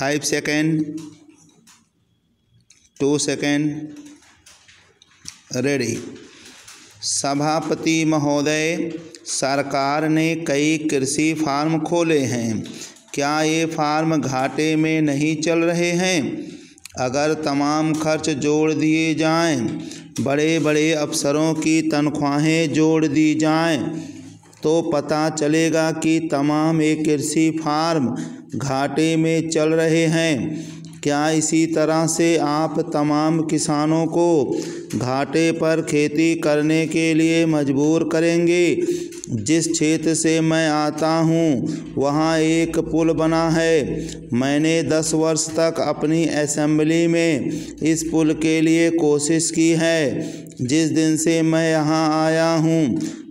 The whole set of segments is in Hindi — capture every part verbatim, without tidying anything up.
Five second, two second, ready. सभापति महोदय, सरकार ने कई कृषि फार्म खोले हैं, क्या ये फार्म घाटे में नहीं चल रहे हैं? अगर तमाम खर्च जोड़ दिए जाएं, बड़े बड़े अफसरों की तनख्वाहें जोड़ दी जाएं, तो पता चलेगा कि तमाम ये कृषि फार्म घाटे में चल रहे हैं। क्या इसी तरह से आप तमाम किसानों को घाटे पर खेती करने के लिए मजबूर करेंगे? जिस क्षेत्र से मैं आता हूँ वहाँ एक पुल बना है। मैंने दस वर्ष तक अपनी असेंबली में इस पुल के लिए कोशिश की है। जिस दिन से मैं यहाँ आया हूँ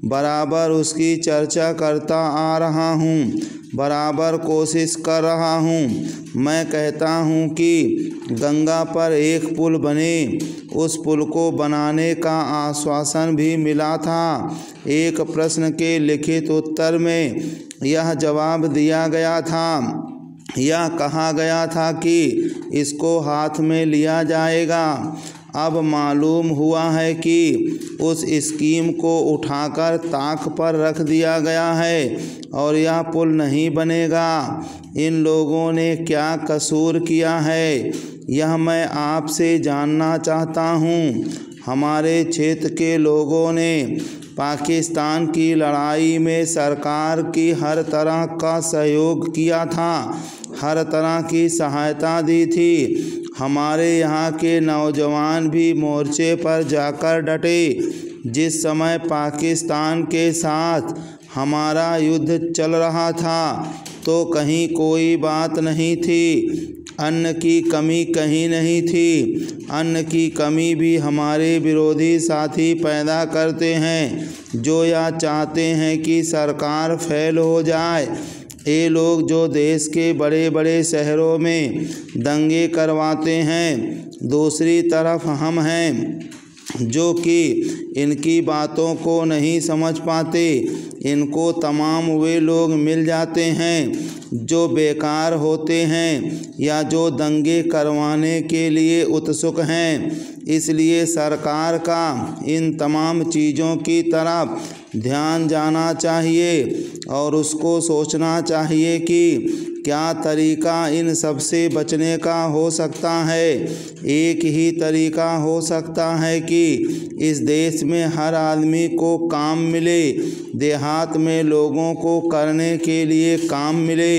बराबर उसकी चर्चा करता आ रहा हूँ, बराबर कोशिश कर रहा हूँ। मैं कहता हूँ कि गंगा पर एक पुल बने। उस पुल को बनाने का आश्वासन भी मिला था। एक प्रश्न के लिखित उत्तर में यह जवाब दिया गया था, यह कहा गया था कि इसको हाथ में लिया जाएगा। अब मालूम हुआ है कि उस स्कीम को उठाकर ताक पर रख दिया गया है और यह पुल नहीं बनेगा। इन लोगों ने क्या कसूर किया है, यह मैं आपसे जानना चाहता हूँ। हमारे क्षेत्र के लोगों ने पाकिस्तान की लड़ाई में सरकार की हर तरह का सहयोग किया था, हर तरह की सहायता दी थी। हमारे यहाँ के नौजवान भी मोर्चे पर जाकर डटे। जिस समय पाकिस्तान के साथ हमारा युद्ध चल रहा था तो कहीं कोई बात नहीं थी, अन्न की कमी कहीं नहीं थी। अन्न की कमी भी हमारे विरोधी साथी पैदा करते हैं, जो यह चाहते हैं कि सरकार फेल हो जाए। ये लोग जो देश के बड़े बड़े शहरों में दंगे करवाते हैं, दूसरी तरफ हम हैं जो कि इनकी बातों को नहीं समझ पाते। इनको तमाम वे लोग मिल जाते हैं जो बेकार होते हैं या जो दंगे करवाने के लिए उत्सुक हैं। इसलिए सरकार का इन तमाम चीज़ों की तरफ ध्यान जाना चाहिए और उसको सोचना चाहिए कि क्या तरीका इन सब से बचने का हो सकता है। एक ही तरीका हो सकता है कि इस देश में हर आदमी को काम मिले, देहात में लोगों को करने के लिए काम मिले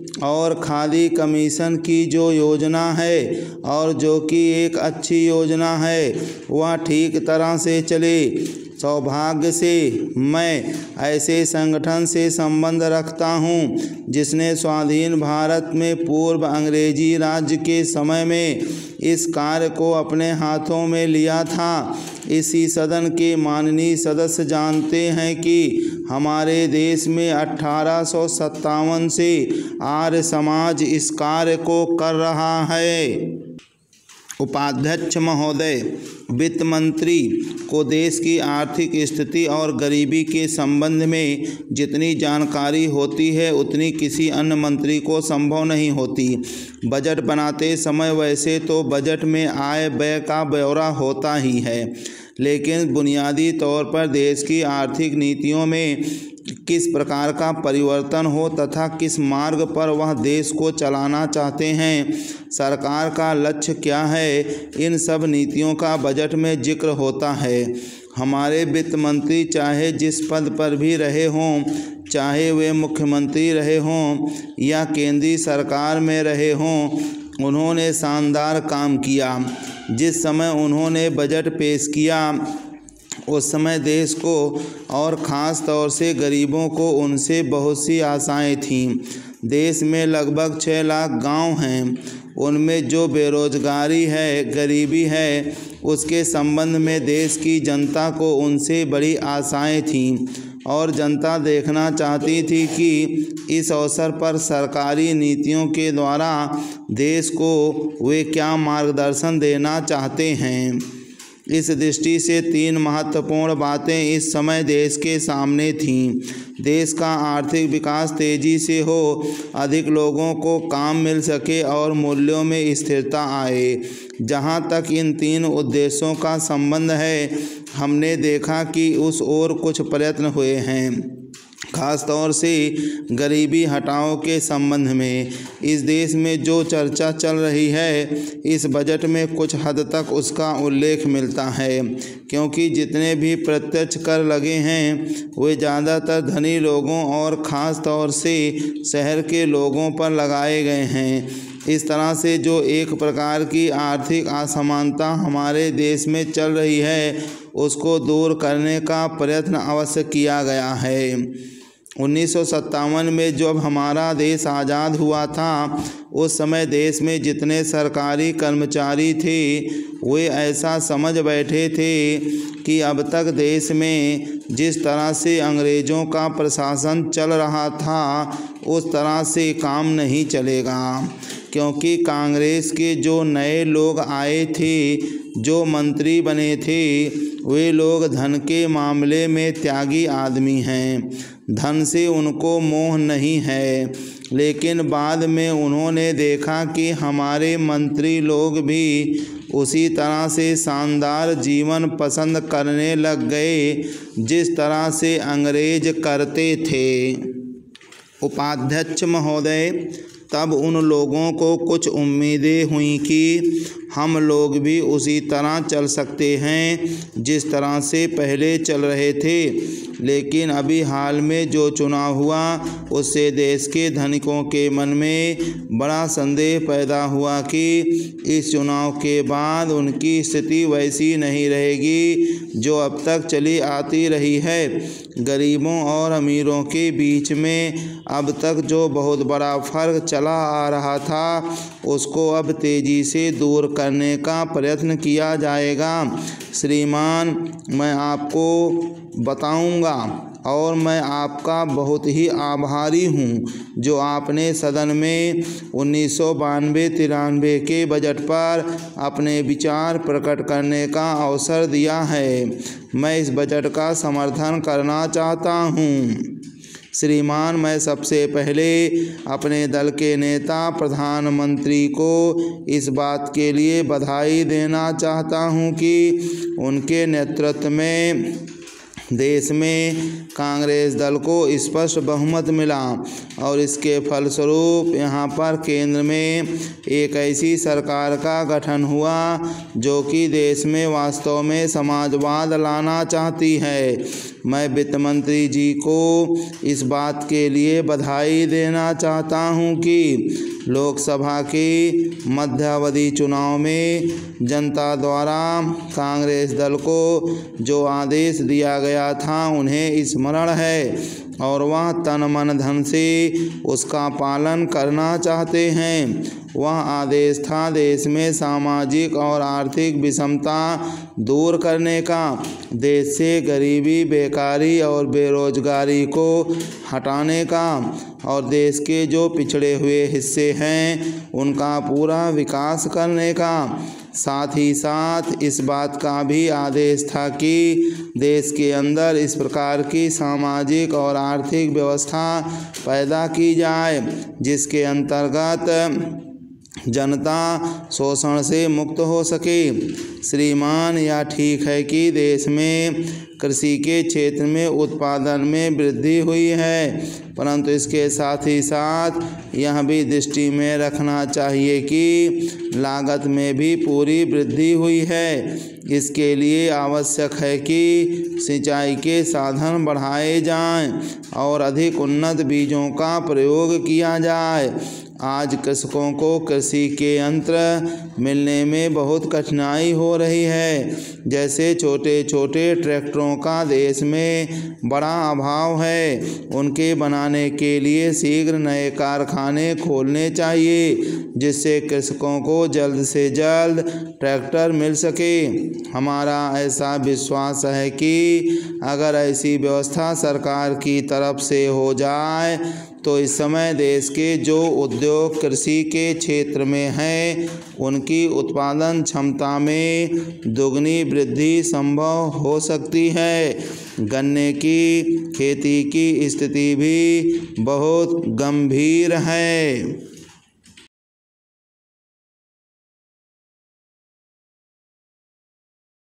और खादी कमीशन की जो योजना है और जो कि एक अच्छी योजना है वह ठीक तरह से चले। सौभाग्य से मैं ऐसे संगठन से संबंध रखता हूं जिसने स्वाधीन भारत में पूर्व अंग्रेजी राज्य के समय में इस कार्य को अपने हाथों में लिया था। इसी सदन के माननीय सदस्य जानते हैं कि हमारे देश में अठारह सौ सत्तावन से आर्य समाज इस कार्य को कर रहा है। उपाध्यक्ष महोदय, वित्त मंत्री को देश की आर्थिक स्थिति और गरीबी के संबंध में जितनी जानकारी होती है उतनी किसी अन्य मंत्री को संभव नहीं होती। बजट बनाते समय वैसे तो बजट में आय व्यय का ब्यौरा होता ही है, लेकिन बुनियादी तौर पर देश की आर्थिक नीतियों में किस प्रकार का परिवर्तन हो तथा किस मार्ग पर वह देश को चलाना चाहते हैं, सरकार का लक्ष्य क्या है, इन सब नीतियों का बजट में जिक्र होता है। हमारे वित्त मंत्री चाहे जिस पद पर भी रहे हों, चाहे वे मुख्यमंत्री रहे हों या केंद्रीय सरकार में रहे हों, उन्होंने शानदार काम किया। जिस समय उन्होंने बजट पेश किया उस समय देश को और ख़ास तौर से गरीबों को उनसे बहुत सी आशाएं थीं। देश में लगभग छः लाख गांव हैं, उनमें जो बेरोजगारी है, गरीबी है, उसके संबंध में देश की जनता को उनसे बड़ी आशाएं थीं और जनता देखना चाहती थी कि इस अवसर पर सरकारी नीतियों के द्वारा देश को वे क्या मार्गदर्शन देना चाहते हैं। इस दृष्टि से तीन महत्वपूर्ण बातें इस समय देश के सामने थीं। देश का आर्थिक विकास तेजी से हो, अधिक लोगों को काम मिल सके और मूल्यों में स्थिरता आए। जहाँ तक इन तीन उद्देश्यों का संबंध है, हमने देखा कि उस ओर कुछ प्रयत्न हुए हैं, खास तौर से गरीबी हटाओ के संबंध में। इस देश में जो चर्चा चल रही है, इस बजट में कुछ हद तक उसका उल्लेख मिलता है, क्योंकि जितने भी प्रत्यक्ष कर लगे हैं वे ज़्यादातर धनी लोगों और ख़ास तौर से शहर के लोगों पर लगाए गए हैं। इस तरह से जो एक प्रकार की आर्थिक असमानता हमारे देश में चल रही है, उसको दूर करने का प्रयत्न अवश्य किया गया है। उन्नीस सौ सत्तावन में जब हमारा देश आज़ाद हुआ था, उस समय देश में जितने सरकारी कर्मचारी थे वे ऐसा समझ बैठे थे कि अब तक देश में जिस तरह से अंग्रेज़ों का प्रशासन चल रहा था उस तरह से काम नहीं चलेगा, क्योंकि कांग्रेस के जो नए लोग आए थे, जो मंत्री बने थे, वे लोग धन के मामले में त्यागी आदमी हैं। धन से उनको मोह नहीं है, लेकिन बाद में उन्होंने देखा कि हमारे मंत्री लोग भी उसी तरह से शानदार जीवन पसंद करने लग गए जिस तरह से अंग्रेज करते थे। उपाध्यक्ष महोदय, तब उन लोगों को कुछ उम्मीदें हुई कि हम लोग भी उसी तरह चल सकते हैं जिस तरह से पहले चल रहे थे। लेकिन अभी हाल में जो चुनाव हुआ, उससे देश के धनिकों के मन में बड़ा संदेह पैदा हुआ कि इस चुनाव के बाद उनकी स्थिति वैसी नहीं रहेगी जो अब तक चली आती रही है। गरीबों और अमीरों के बीच में अब तक जो बहुत बड़ा फर्क चला आ रहा था, उसको अब तेजी से दूर करने का प्रयत्न किया जाएगा। श्रीमान, मैं आपको बताऊंगा और मैं आपका बहुत ही आभारी हूँ जो आपने सदन में उन्नीस सौ बानवे तिरानवे के बजट पर अपने विचार प्रकट करने का अवसर दिया है। मैं इस बजट का समर्थन करना चाहता हूँ। श्रीमान, मैं सबसे पहले अपने दल के नेता प्रधानमंत्री को इस बात के लिए बधाई देना चाहता हूं कि उनके नेतृत्व में देश में कांग्रेस दल को स्पष्ट बहुमत मिला और इसके फलस्वरूप यहाँ पर केंद्र में एक ऐसी सरकार का गठन हुआ जो कि देश में वास्तव में समाजवाद लाना चाहती है। मैं वित्त मंत्री जी को इस बात के लिए बधाई देना चाहता हूं कि लोकसभा के मध्यावधि चुनाव में जनता द्वारा कांग्रेस दल को जो आदेश दिया गया था उन्हें स्मरण है और वह तन मन धन से उसका पालन करना चाहते हैं। वह आदेश था देश में सामाजिक और आर्थिक विषमता दूर करने का, देश से गरीबी, बेकारी और बेरोजगारी को हटाने का और देश के जो पिछड़े हुए हिस्से हैं उनका पूरा विकास करने का। साथ ही साथ इस बात का भी आदेश था कि देश के अंदर इस प्रकार की सामाजिक और आर्थिक व्यवस्था पैदा की जाए जिसके अंतर्गत जनता शोषण से मुक्त हो सके। श्रीमान, यह ठीक है कि देश में कृषि के क्षेत्र में उत्पादन में वृद्धि हुई है, परंतु इसके साथ ही साथ यह भी दृष्टि में रखना चाहिए कि लागत में भी पूरी वृद्धि हुई है। इसके लिए आवश्यक है कि सिंचाई के साधन बढ़ाए जाएं और अधिक उन्नत बीजों का प्रयोग किया जाए। आज कृषकों को कृषि के यंत्र मिलने में बहुत कठिनाई हो रही है, जैसे छोटे छोटे ट्रैक्टरों का देश में बड़ा अभाव है। उनके बनाने के लिए शीघ्र नए कारखाने खोलने चाहिए जिससे कृषकों को जल्द से जल्द ट्रैक्टर मिल सके। हमारा ऐसा विश्वास है कि अगर ऐसी व्यवस्था सरकार की तरफ से हो जाए तो इस समय देश के जो उद्योग कृषि के क्षेत्र में हैं उनकी उत्पादन क्षमता में दुगनी वृद्धि संभव हो सकती है। गन्ने की खेती की स्थिति भी बहुत गंभीर है।